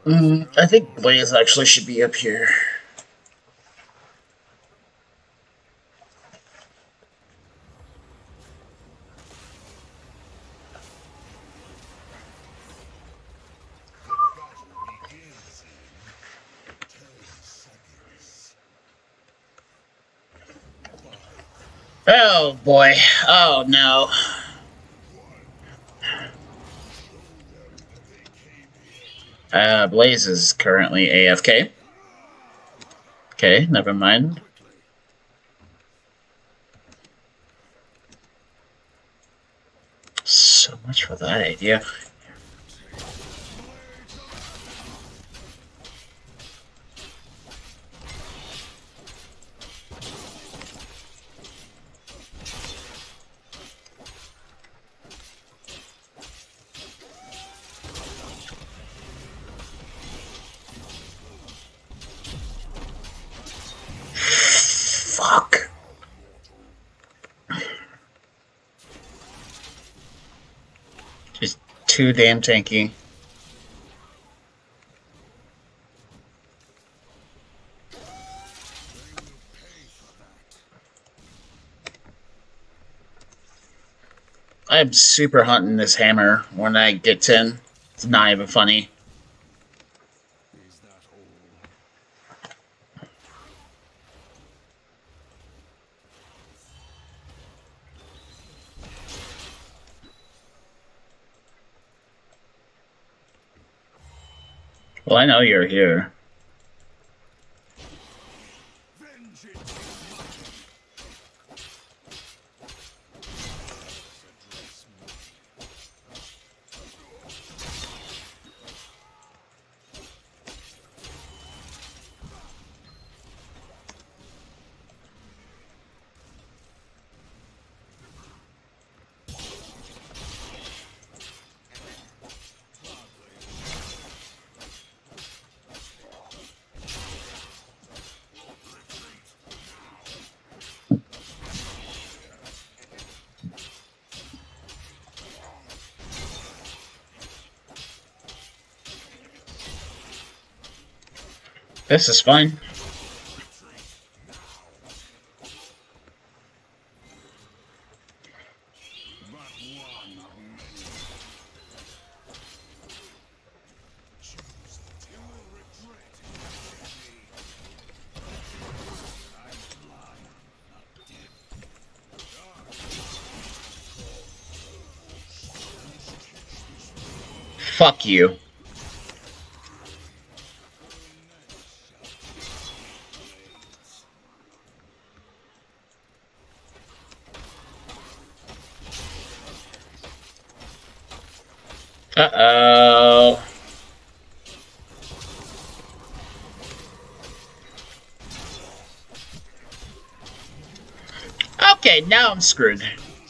I think Blaze actually should be up here. Oh boy. Oh no. Blaze is currently AFK. Okay, never mind. So much for that idea. Fuck. Just too damn tanky. I'm super hunting this hammer when I get 10. It's not even funny. Well, I know you're here. This is fine. Fuck you. Uh-oh. Okay, now I'm screwed.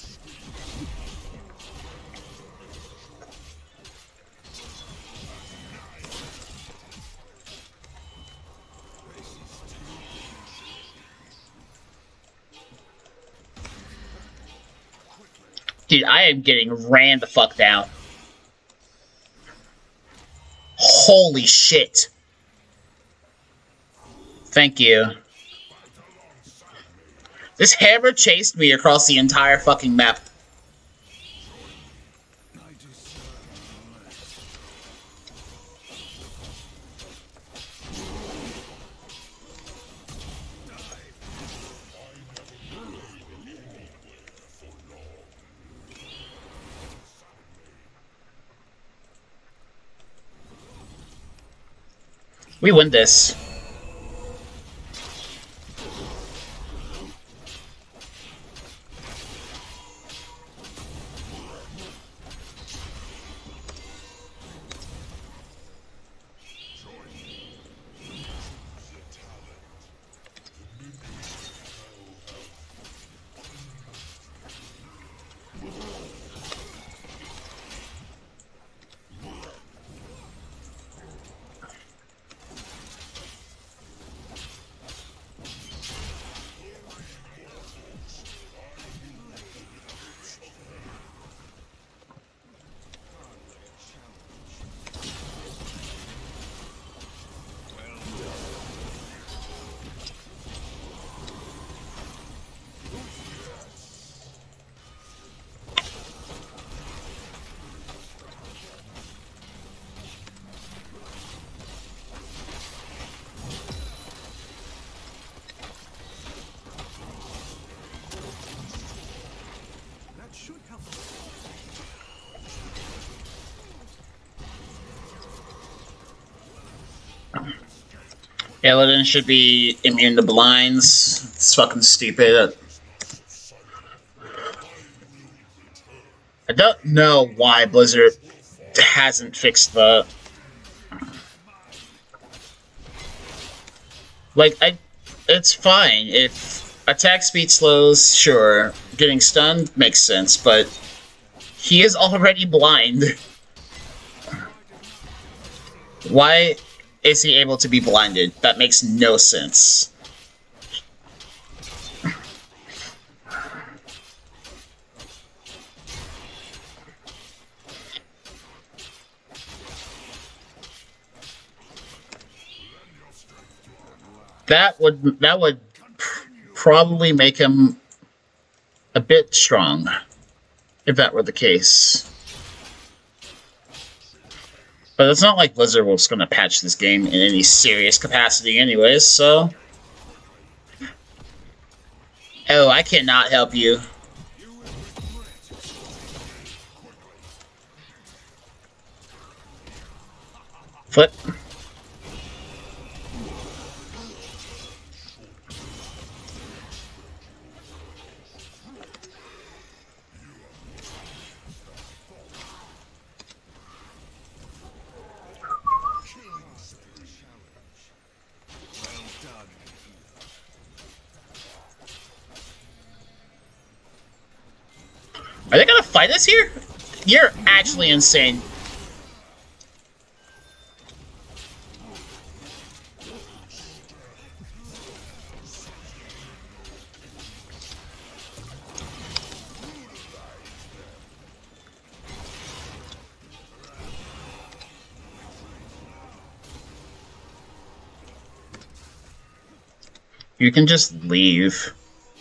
Dude, I am getting ran the fuck down. Holy shit. Thank you. This hammer chased me across the entire fucking map. We win this. Illidan should be immune to blinds. It's fucking stupid. I don't know why Blizzard hasn't fixed the... Like, it's fine. If attack speed slows, sure. Getting stunned makes sense, but he is already blind. Why is he able to be blinded? That makes no sense. That would probably make him a bit strong, if that were the case. But it's not like Blizzard was going to patch this game in any serious capacity anyways, so... Oh, I cannot help you. Flip. Are they gonna fight us here? You're actually insane. You can just leave.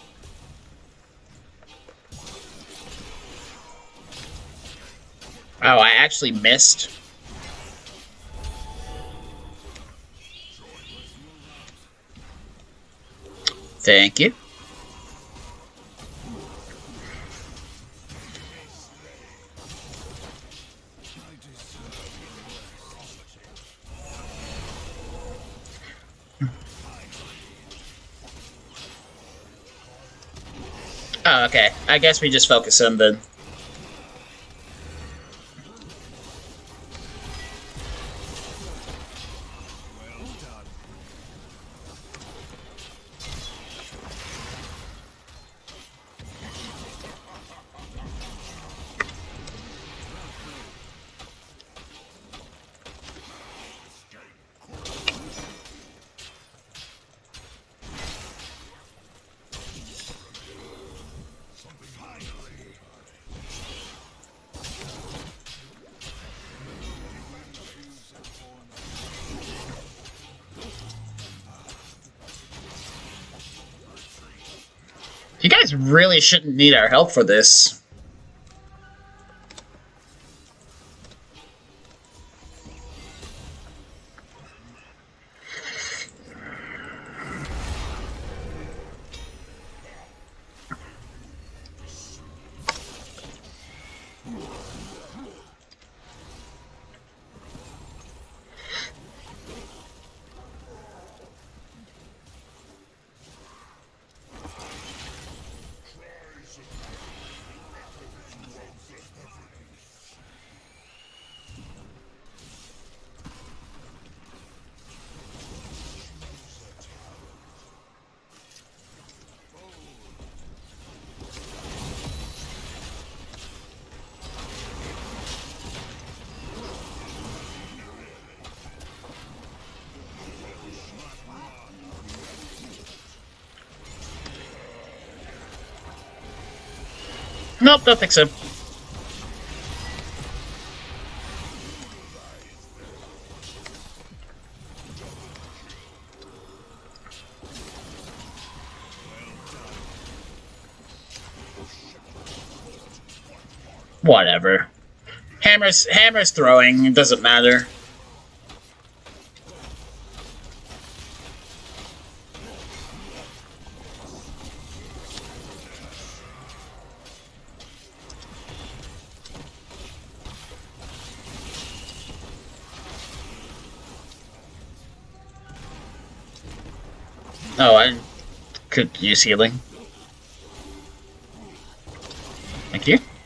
Oh, I actually missed. Thank you. Oh, okay. I guess we just focus on the... You guys really shouldn't need our help for this. Nope, don't think so. Whatever. Hammer's throwing, it doesn't matter. Oh, I could use healing. Thank you.